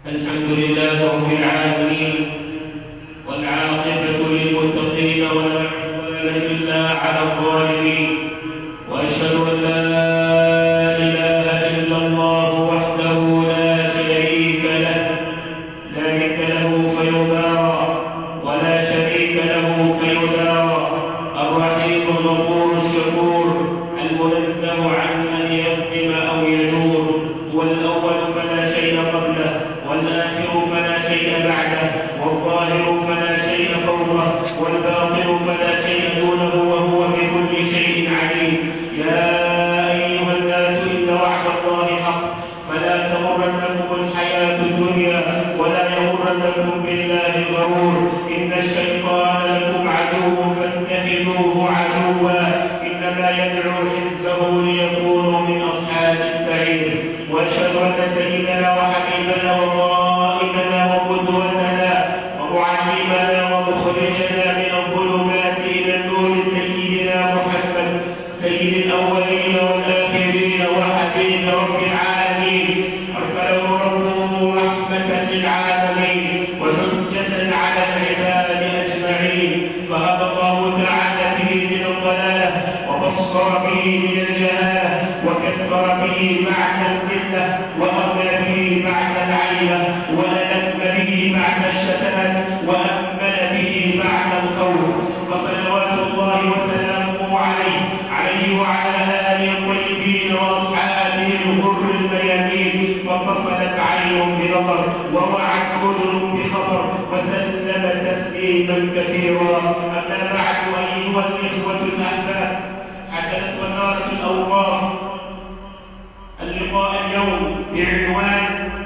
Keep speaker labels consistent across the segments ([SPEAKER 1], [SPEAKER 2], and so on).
[SPEAKER 1] الحمد لله رب العالمين، والعاقبة للمتقين ولا عدوان إلا على الظالمين، وأشهد أن لا إله إلا الله وحده لا شريك له، لا ند له فيدارى ولا شريك له فيدارى، الرحيم الغفور الشكور المنزه عن أن يظلم أو يجور، هو الأول فلا شيء قبله، والآخر فلا شيء بعده، والظاهر فلا شيء فوقه، والباطن فلا شيء دونه، وهو بكل شيء عليم. يا أيها الناس إن وعد الله حق، فلا تغرنكم الحياة الدنيا ولا يغرنكم بالله الغرور، إن الشيطان لكم عدو فاتخذوه عدوا، إنما يدعو حزبه ليكونوا من أصحاب السعير. وأشهد أن سيدنا وحبيبنا وقائدنا وقدوتنا ومعلمنا ومخرجنا من الظلمات إلى النور سيدنا محمد، سيد الأولين والآخرين وحبيب رب العالمين، أرسله ربه رحمة للعالمين وحجة على العباد أجمعين، فهدى الله تعالى به من الضلالة، وبصر به من الجهالة، وكفر به معنى القلة، وأغنى به معنى العيلة، وألم به معنى الشتات، وأمن به معنى الخوف، فصلوات الله وسلامه عليه وعلى آله الطيبين وأصحابه الغر الميامين، واتصلت عين بنظر ووعت أذن بخبر، وسلم تسليما كثيرا. أما بعد، أيها الإخوة الأحباب، حدثت وزارة الأوقاف اللقاء اليوم بعنوان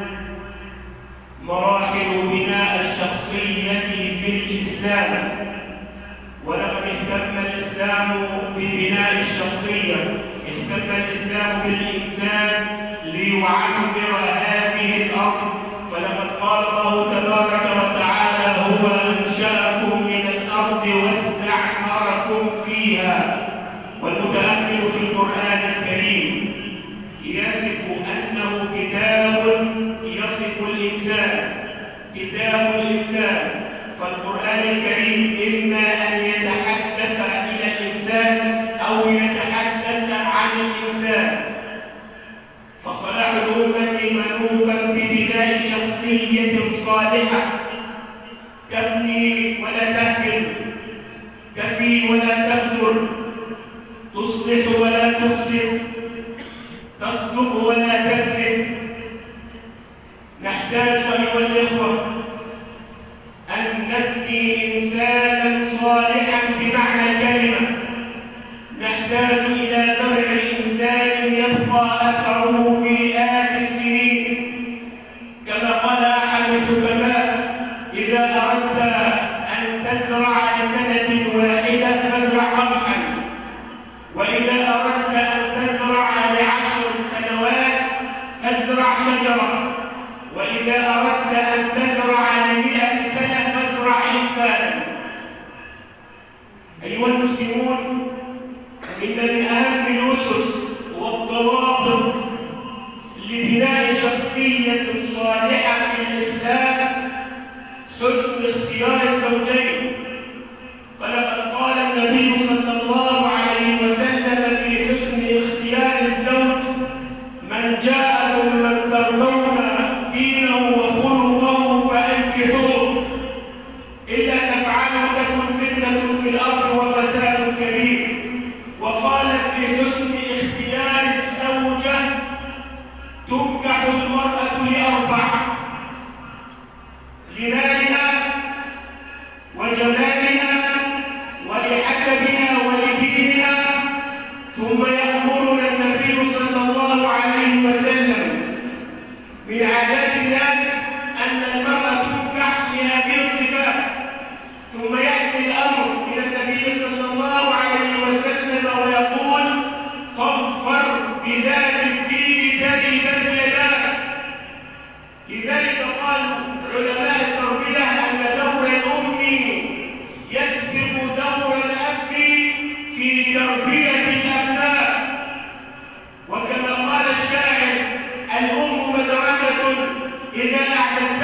[SPEAKER 1] مراحل بناء الشخصية في الإسلام. ولقد اهتم الإسلام ببناء الشخصية، اهتم الإسلام بالإنسان ليعمر هذه الأرض، فلقد قال الله تبارك وتعالى: هو أنشأكم من الأرض واستعمركم فيها. والمتأمل في القرآن الكريم يصف أنه كتاب يصف الإنسان، كتاب الإنسان. فالقرآن الكريم إما أن يتحدث إلى الإنسان أو يتحدث عن الإنسان. فصلاح الأمة منوطا ببناء شخصية صالحة، تبني ولا تهدم، تفي ولا تهدر، تصلح ولا تفسد، تصدق ولا تكذب. نحتاج أيها الإخوة أن نبني إنسانا صالحا بمعنى الكلمة، نحتاج إلى زرع إنسان يبقى أثره مئات السنين، كما قال أحد الحكماء: إذا أردت أن تزرع لسنة واحدة فازرع قمحا، وإذا أردت أن تزرع ل10 سنوات فازرع شجرة، وإذا أردت أن تزرع ل100 سنة فازرع إنسانا. أيها المسلمون، إن من أهم الأسس والضوابط لبناء شخصية صالحة في الإسلام حسن اختيار الزوجين. فلقد قال النبي صلى الله عليه وسلم في حسن اختيار الزوج: من جاءكم من ترضون دينه وخلقه فأنكحوه، إلا تفعلوا تكن فتنة في الأرض وفساد كبير. وقال في حسن اختيار الزوجة: تنكح المرأة ل4: لمالها وجمالها ولحسبها ولدينها. ثم يأمرنا النبي صلى الله عليه وسلم من عادات الناس أن المرأة تنكح لهذه الصفات، ثم يأتي الأمر من النبي صلى الله عليه وسلم ويقول: فاظفر بذات الدين تربت يداك. لذلك قال علماء التربية أن دور الأم يسبق دور الأب في تربية الأبناء. وكما قال الشاعر: الأم مدرسة إذا أعددت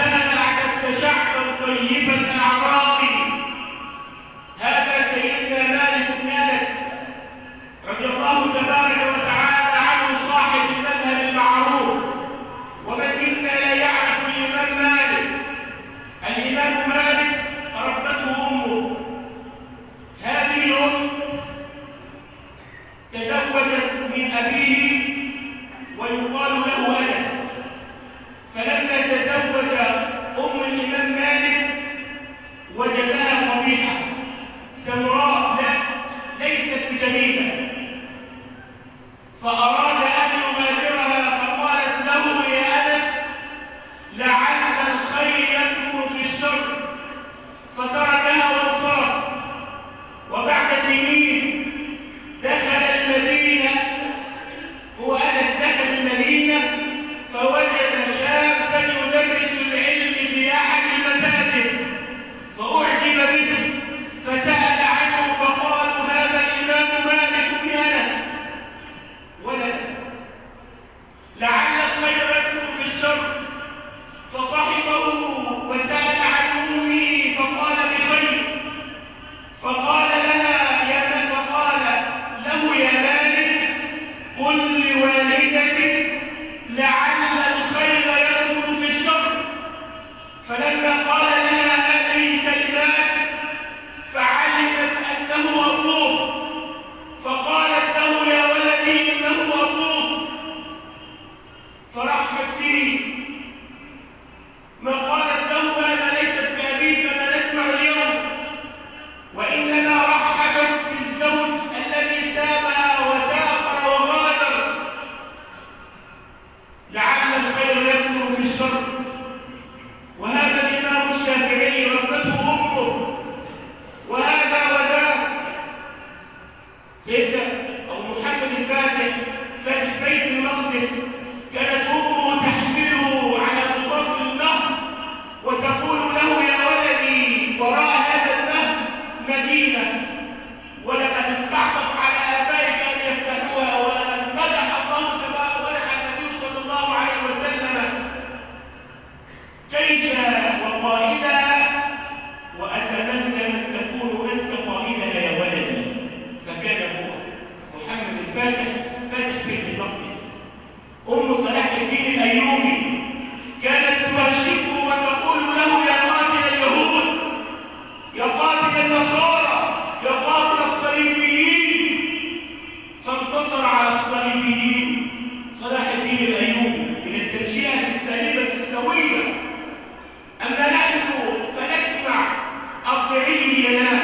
[SPEAKER 1] فأراد أن يغادرها فقالت له يا أنس لعل الخير يكمن في الشر، فتركها وانصرف. وبعد سنين دخل المدينة، هو أنس دخل المدينة فوجد شابا يدرس العلم في أحد المساجد فأعجب به فسأل عنه فقالوا هذا الإمام مالك بن أنس ولد لعل الخير يكمن في الشر، فصحبه وسأل عن أمه فقال بخير، فقال له يا مالك قل لوالدتك لعل الخير يكمن في الشر. فلما قال لها هذه الكلمات فعلمت أنه أبوه، فقالت له يا ولدي إنه أبوه، فرحب به. ما قالت له هذا ليست بأبيك كما نسمع اليوم، وإنما رحبت بالزوج الذي سابها وسافر وغادر. لعل الخير يكمن في الشر. وهذا الإمام الشافعي ربته أمه، وهذا وذاك. سيدنا أو محمد الفاتح فاتح بيت المقدس كانت أمه تحمله على ضفاف النهر وتقول له يا ولدي وراء هذا النهر مدينة، ولقد استعصت على آبائك أن يفتحوها، ولقد مدح الله تبارك ومدح النبي صلى الله عليه وسلم جيشا وقائدا، وأتمنى أن تكون أنت قائدنا يا ولدي. فكان هو محمد الفاتح فاتح بيت المقدس. أم صلاح الدين الأيوبي كانت تهشمه وتقول له يا قاتل اليهود، يا قاتل النصارى، يا قاتل الصليبيين، فانتصر على الصليبيين صلاح الدين الأيوبي من التنشئة السليمة السوية. أما نحن فنسمع أرضعيه ينام،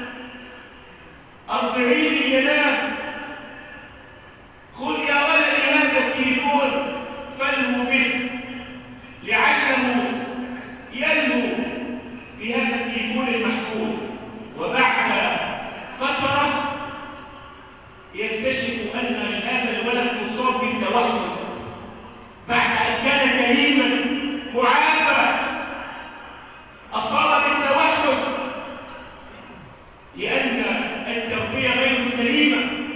[SPEAKER 1] أرضعيه ينام، خذ يا ولدي هذا التليفون فالهو به، لعله يلهو بهذا التليفون المحمول. وبعد فترة يكتشف أن هذا الولد مصاب بالتوحد بعد أن كان سليما معافى، أصاب بالتوحد لأن التربية غير سليمة،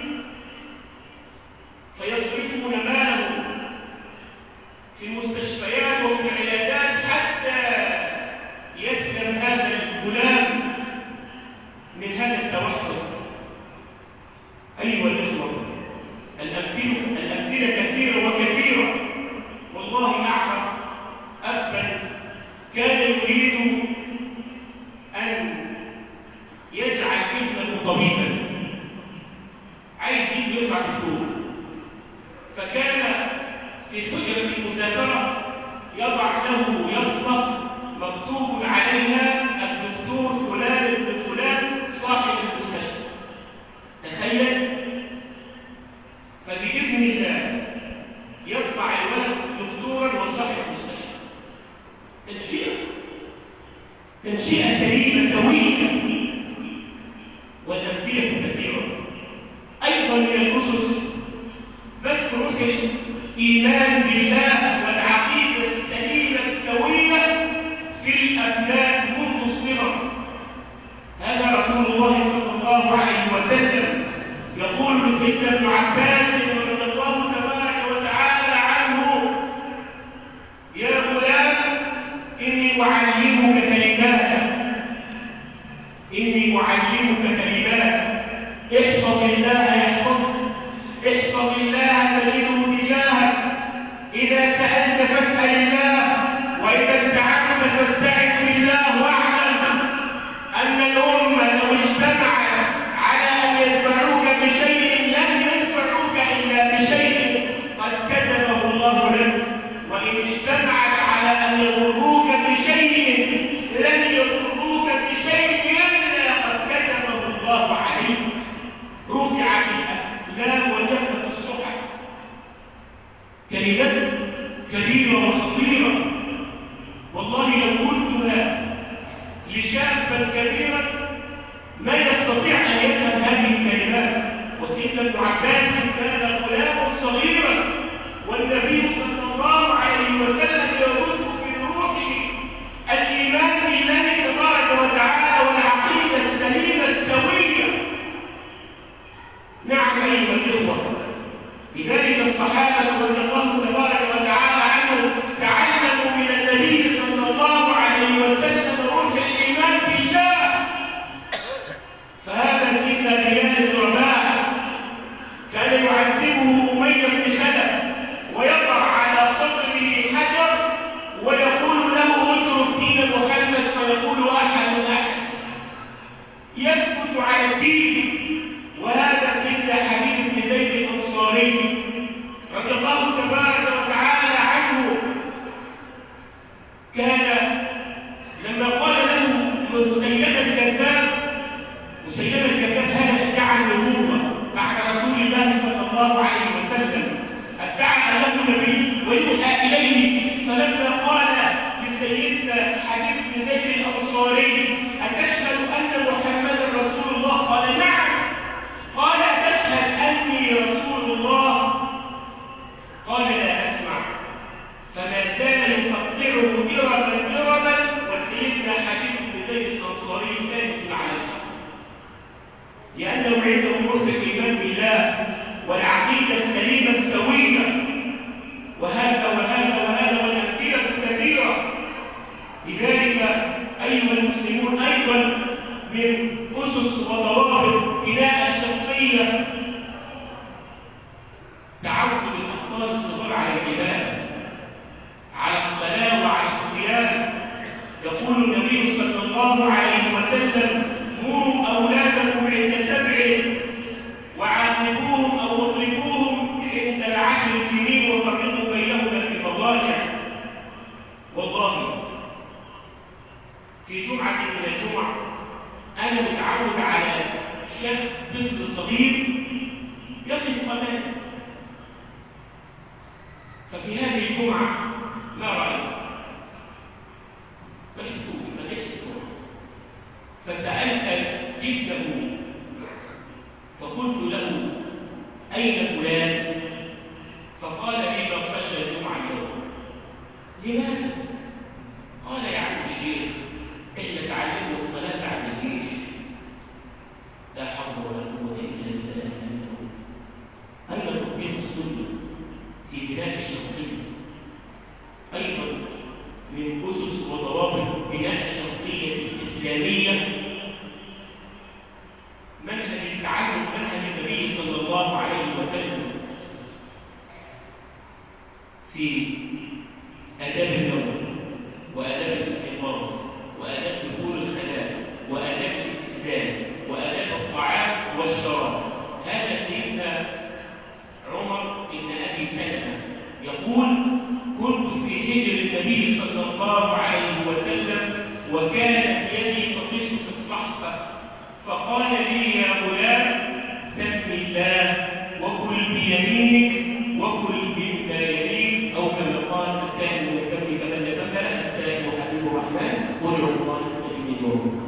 [SPEAKER 1] فيصرفون ماله في المستشفيات وفي العيادات حتى يسلم هذا الغلام من هذا التوحد. أيها الإخوة، الأمثلة كثيرة وكثيرة. والله أعرف أبا كان يريد أن يجعل ابنه طبيبا، عايز يطلع دكتور، فكان في حجرة المذاكرة يضع له يافطة مكتوب عليها الدكتور فلان بن فلان صاحب المستشفى. تخيل، فبإذن الله يطلع الولد دكتورا وصاحب مستشفى. تنشئة سليمة سوية. والأمثلة كثيرة. أيضا من الأسس بث روح الإيمان بالله والعقيدة السليمة السوية في الأبناء منذ الصغر. هذا رسول الله صلى الله عليه وسلم يقول لسيدنا ابن عباس رضي الله تبارك وتعالى عنه: يا غلام إني أعلمك كلمات، إني أعلمك كلمات، احفظ الله يحفظك، احفظ الله تجده تجاهك، إذا سألت فاسأل الله، وإذا استعنت فاستعن بالله، واعلم أن الأمة لو اجتمعت على أن ينفعوك بشيء لم ينفعوك إلا بشيء قد كتبه الله لك، وإن اجتمعت على أن يضروك بشيء لن يضروك بشيء إلا قد كتبه الله عليك. رفعت الأقلام وجفت الصحف كبيرة وخطيرة، والله لو قلتها لشابا كبيرا ما يستطيع أن يفهم هذه الكلمات. وسيدنا ابن عباس كان غلاما صغيرا والنبي صلى الله عليه وسلم يبث في روحه الإيمان بالله تبارك وتعالى والعقيدة السليمة السوية. نعم أيها الإخوة، لذلك الصحابة رضي الله تبارك وتعالى عنهم تعلموا من النبي صلى الله عليه وسلم روح الإيمان بالله. فهذا سيدنا بلال بن رباح كان يعذبه أمية بن خلف ويضع على صدره حجر ويقول له اترك دين محمد، فيقول أحد يثبت على الدين. وهذا سيدنا حبيب بن زيد الأنصاري رضي الله تبارك وتعالى عنه كان لما قال له مسيلمة الكذاب، مسيلمة الكذاب هذا ادعى النبوة بعد رسول الله صلى الله عليه وسلم، ادعى انه نبي ويوحى اليه. فلما قال لسيدنا حبيب بن زيد الانصاري اتشهد ان محمدا رسول الله؟ قال نعم. قال اتشهد اني رسول الله؟ قال لا اسمع. فما زال يقطعه إربا وسيدنا حبيب بن زيد الانصاري ثابت على الحق، لأنه عنده روح الإيمان بالله والعقيدة السليمة السوية. وهذا والأمثلة كثيرة. لذلك أيها المسلمون أيضا من أسس وضوابط بناء الشخصية تعود الأطفال الصغار على العبادة، على الصلاة وعلى الصيام. يقول النبي صلى الله عليه وسلم مروا أولادكم عند 7 وعاقبوهم أو اضربوهم عند 10 سنين وفرقوا بينهما في المضاجع. والله في جمعة من الجمع أنا متعود على شاب طفل صغير يقف أمامي، ففي هذه الجمعة ما رأيت؟ ما شفتوش، ما جتش الجمعة. فسألت جده فقلت له أين فلان؟ فقال لي ما صلى الجمعة اليوم. لماذا؟ قال يا عم الشيخ احنا تعلمنا الصلاة بعد الجيش. لا حول ولا قوة إلا بالله. أين تطبيق السنة في بناء الشخصية؟ أيضا من أسس وضوابط بناء الشخصية الإسلامية منهج التعلم، منهج النبي صلى الله عليه وسلم في آداب النوم وآداب الاستيقاظ وآداب دخول الخلاء وآداب الاستئذان وآداب الطعام والشراب. هذا سيدنا عمر بن أبي سلمة يقول كنت في حجر النبي صلى الله عليه وسلم وكانت يدي تطيش في الصحفة، فقال لي يا غلام سم الله وكل بيمينك وكل مما يليك، أو كما قال التائب من ذنبك من لا ذنب له التائب حبيب الرحمن وادعوا الله يستجيب لكم.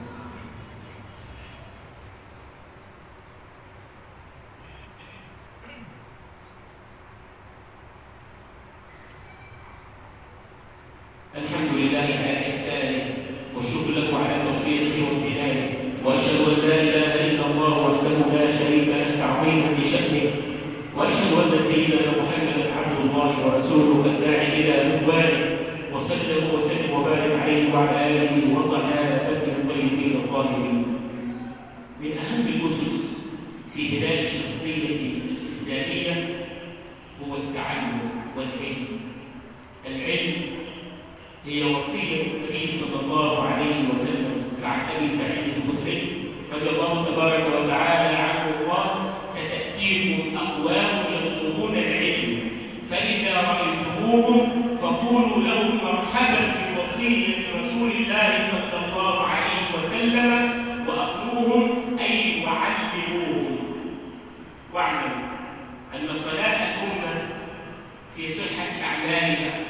[SPEAKER 1] الحمد لله على إحسانه والشكر له على توفيقه وامتنانه، وأشهد أن لا إله إلا الله وحده لا شريك له تعظيما لشأنه، وأشهد أن سيدنا محمدا عبد الله ورسوله الداعي إلى رضوانه، وصلى وسلم وبارك عليه وعلى آله وصحابته الطيبين الطاهرين. من أهم الأسس في بناء الشخصية الإسلامية هو التعلم والعلم. العلم هي وصية النبي صلى الله عليه وسلم. فعن أبي سعيد الخدري رضي الله تبارك وتعالى عنه قال ستأتيكم أقوام يطلبون العلم فإذا رأيتموهم فقولوا لهم مرحبا بوصية رسول الله صلى الله عليه وسلم وأقروهم أي وعلموهم. واعلم أن صلاح الأمة في صحة أعمالها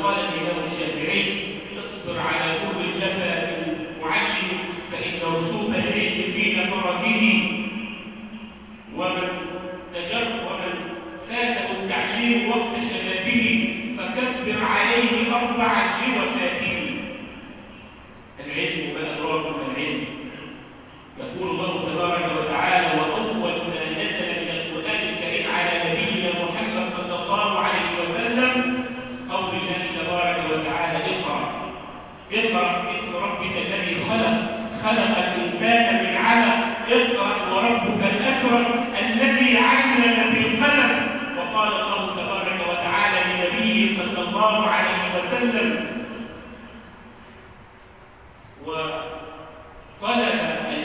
[SPEAKER 1] قال الإمام الشافعي: اصبر على كل الجفا من معلم فإن رسوب العلم في نفرته، ومن فاته التعليم وقت شبابه فكبر عليه 4 لوفاته. العلم ما أدراك ما العلم. يقول الله تبارك وتعالى: وأول ما نزل من القرآن الكريم على نبينا محمد صلى الله عليه وسلم قول الله تبارك وتعالى: اقرأ باسم ربك الذي خلق الإنسان من علق، اقرأ وربك الأكرم الذي علم بالقلم. وقال الله تبارك وتعالى لنبيه صلى الله عليه وسلم: وطلب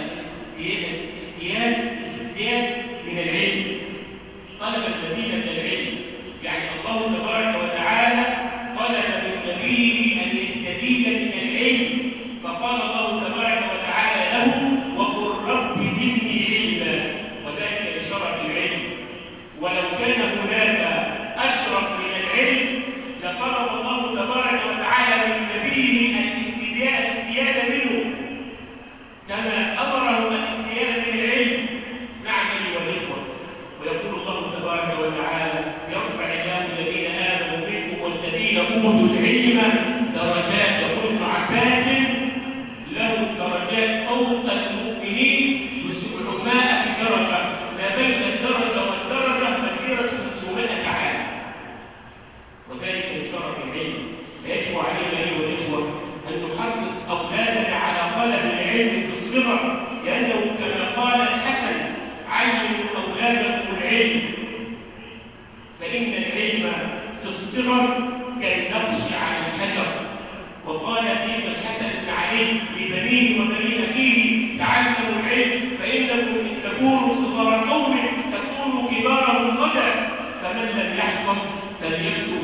[SPEAKER 1] الاستزياد من العلم، طلب المزيد من العلم. يعني الله تبارك وتعالى طلب من نبيه أن يستزيد من العلم، فقال الله تبارك وتعالى له: وقل رب زدني علما، وذلك لشرف العلم. ولو كان هناك أشرف من العلم لطلب الله تبارك وتعالى من نبيه الاستزياد منه كما أمره الاستزياد من العلم. نعم أيها الإخوة. ويقول الله تبارك وتعالى: يرفع الله الذين آمنوا منكم والذين أوتوا العلم درجات. يقول ابن عباس: لهم درجات فوق المؤمنين ب700 درجة، ما بين الدرجة والدرجة مسيرة 500 عام، وذلك لشرف العلم. فيجب علينا أيها الإخوة أن نحرص أولادنا على طلب العلم في الصغر، لأنه كما قال الحسن: علموا أولادكم العلم، فإن العلم في الصغر كالنقش على الحجر. وقال سيدنا الحسن بن علي لبنيه وبني أخيه: تعلموا العلم فإنكم إن تكونوا صغار قوم تكونوا كبارهم غدا، فمن لم يحفظ فليكتب.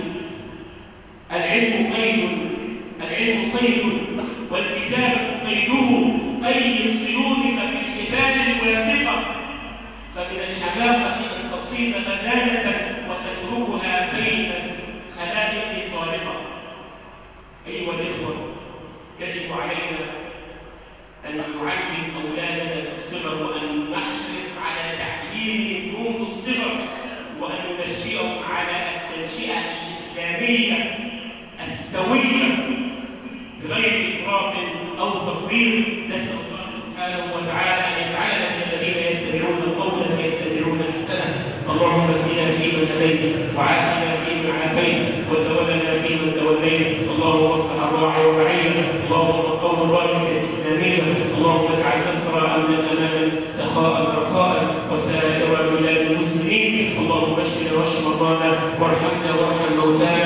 [SPEAKER 1] العلم قيد، العلم صيد، والكتابة قيده، قيد صيودك بالحبال الواثقة، فمن الحماقة أن تصيب غزالة وتتركها بين خلائق طارقة. أيها الإخوة، يجب علينا أن نعلم أولادنا في الصغر، وأن نحرص على تعليمهم منذ الصغر، وأن ننشئهم على التنشئة الإسلامية السوية بغير إفراط أو تفريط. نسأل الله سبحانه وتعالى أن يجعلنا من الذين يستمعون القول فيتبعون أحسنه. اللهم اهدنا فيمن هديت، وعافنا فيمن عافيت، وتولنا فيمن توليت. اللهم اصلح الراعي والرعية، اللهم قوم الراية الإسلامية، اللهم اجعل مصر أمنا أمانا سخاء رخاء وسائر بلاد المسلمين. اللهم اشفنا واشف مرضانا وارحمنا وارحم موتانا